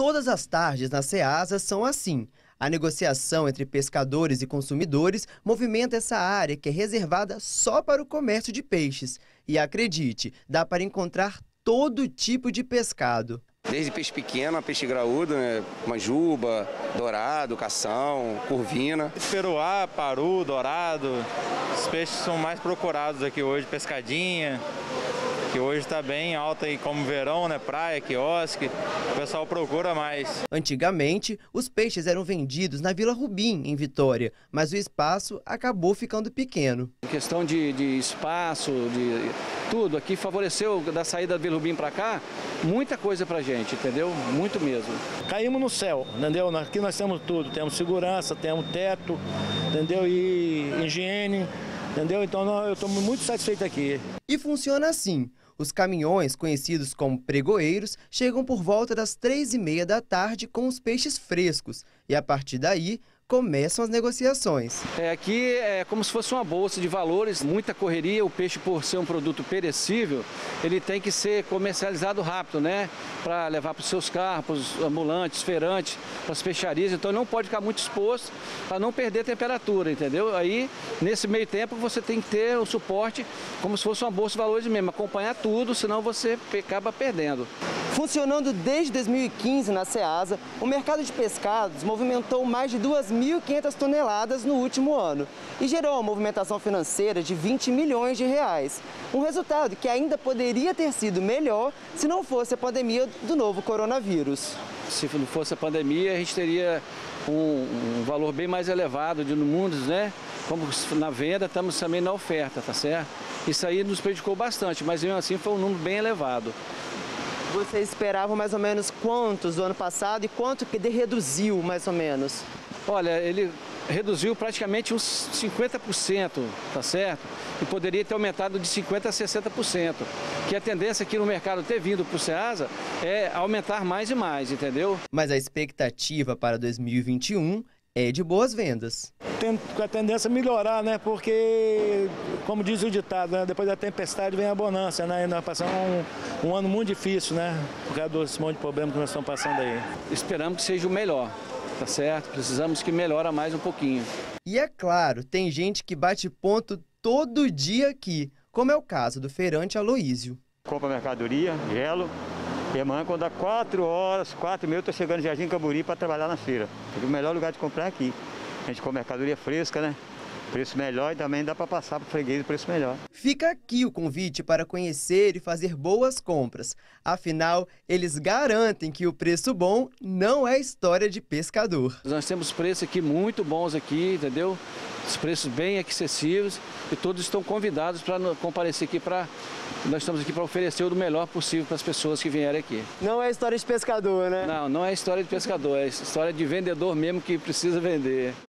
Todas as tardes na Ceasa são assim. A negociação entre pescadores e consumidores movimenta essa área que é reservada só para o comércio de peixes. E acredite, dá para encontrar todo tipo de pescado. Desde peixe pequeno a peixe graúdo, né? Manjuba, dourado, cação, curvina. Peruá, paru, dourado, os peixes são mais procurados aqui hoje, pescadinha, que hoje está bem alta aí como verão, né? Praia, quiosque, o pessoal procura mais. Antigamente, os peixes eram vendidos na Vila Rubim, em Vitória, mas o espaço acabou ficando pequeno. Em questão de espaço, de tudo, aqui favoreceu da saída da Vila Rubim para cá, muita coisa pra gente, entendeu? Muito mesmo. Caímos no céu, entendeu? Aqui nós temos tudo, temos segurança, temos teto, entendeu? E higiene, entendeu? Então eu estou muito satisfeito aqui. E funciona assim. Os caminhões, conhecidos como pregoeiros, chegam por volta das 3h30 da tarde com os peixes frescos. E a partir daí, começam as negociações. Aqui é como se fosse uma bolsa de valores, muita correria. O peixe, por ser um produto perecível, ele tem que ser comercializado rápido, né? Para levar para os seus carros, para os ambulantes, feirantes, para as peixarias. Então não pode ficar muito exposto para não perder temperatura, entendeu? Aí, nesse meio tempo, você tem que ter o suporte como se fosse uma bolsa de valores mesmo, acompanhar tudo, senão você acaba perdendo. Funcionando desde 2015 na Ceasa, o mercado de pescados movimentou mais de 2.500 toneladas no último ano e gerou uma movimentação financeira de 20 milhões de reais. Um resultado que ainda poderia ter sido melhor se não fosse a pandemia do novo coronavírus. Se não fosse a pandemia, a gente teria um valor bem mais elevado de números, né? Como na venda, estamos também na oferta, tá certo? Isso aí nos prejudicou bastante, mas mesmo assim foi um número bem elevado. Vocês esperavam mais ou menos quantos do ano passado e quanto que reduziu mais ou menos? Olha, ele reduziu praticamente uns 50%, tá certo? E poderia ter aumentado de 50% a 60%. Que a tendência aqui no mercado ter vindo para o Ceasa é aumentar mais e mais, entendeu? Mas a expectativa para 2021 é de boas vendas. Tem a tendência a melhorar, né? Porque, como diz o ditado, né? Depois da tempestade vem a bonança, né? E nós passamos um ano muito difícil, né? Por causa desse monte de problema que nós estamos passando aí. Esperamos que seja o melhor, tá certo? Precisamos que melhore mais um pouquinho. E é claro, tem gente que bate ponto todo dia aqui, como é o caso do feirante Aloísio. Compra mercadoria, gelo. E amanhã, quando dá 4 horas, 4h30, eu estou chegando em Jardim Camburi para trabalhar na feira. Porque o melhor lugar de comprar é aqui. A gente compra mercadoria fresca, né? Preço melhor e também dá para passar para o freguês o preço melhor. Fica aqui o convite para conhecer e fazer boas compras. Afinal, eles garantem que o preço bom não é história de pescador. Nós temos preços aqui muito bons aqui, entendeu? Os preços bem acessíveis e todos estão convidados para comparecer aqui nós estamos aqui para oferecer o melhor possível para as pessoas que vierem aqui. Não é história de pescador, né? Não, não é história de pescador, é história de vendedor mesmo que precisa vender.